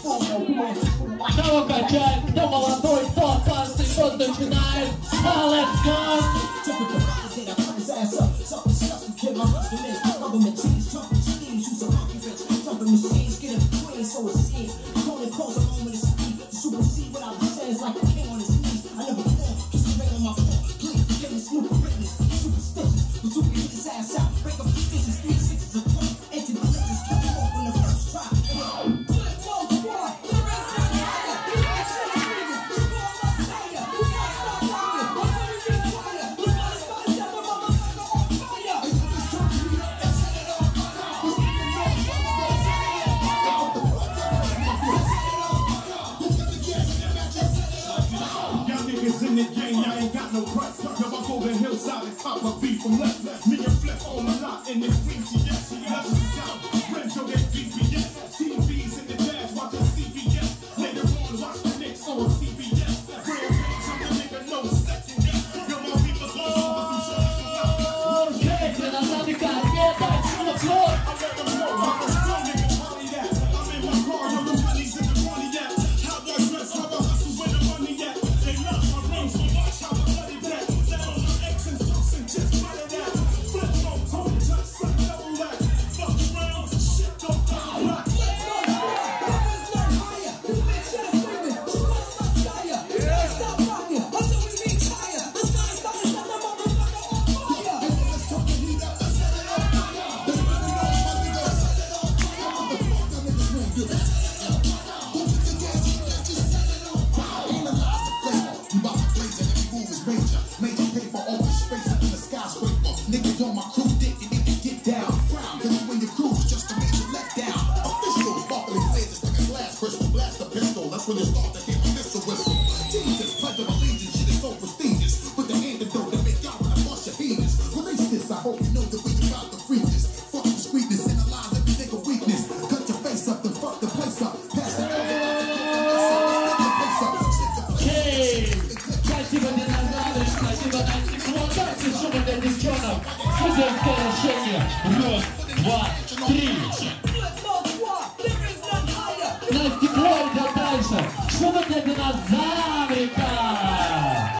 Кого качает, кто молодой, кто опасный, кто начинает. Let's go! In the game, I ain't got no price. Yo, I go the hillside and cop my beef from left. Me and Flip on the lot in this VCS. Left is out. Renzo, they GPS. TVs in the dash, watch the CBS. Later on, watch the Knicks on CBS. Real things, I'm the nigga, no second guess. Yo, my people go over some shows. Okay, Dinozavrik, get that to the floor. I let them know, I'm a strong nigga, party that. I'm in my car, yo, the money's in the money at. How I dress, how I hustle, where the money at. They love my rings, so watch how I bloody that. That on my ex and jokes and just follow that. Flip on, tone, touch, suck, double that. Fuck around, shit don't die black. Niggas on my crew dick, you need to get down. Cause you and your crew's just a major letdown. Official, sparkling flares, just like a glass crystal. Blast a pistol, that's when you start to hear my missile whistle. Jesus, pledge of allegiance, shit is so prestigious. With the antidote to make y'all when I bust your heathens. Release this, I hope you know that we about to freak this. Fuck the sweetness, analyze every nigga weakness. Cut your face up, then fuck the place up. Pass the Спасибо, Dinozavrik, спасибо, Настикло. Дайте шумы для девчонок. Студенческое решение. Раз, два, три.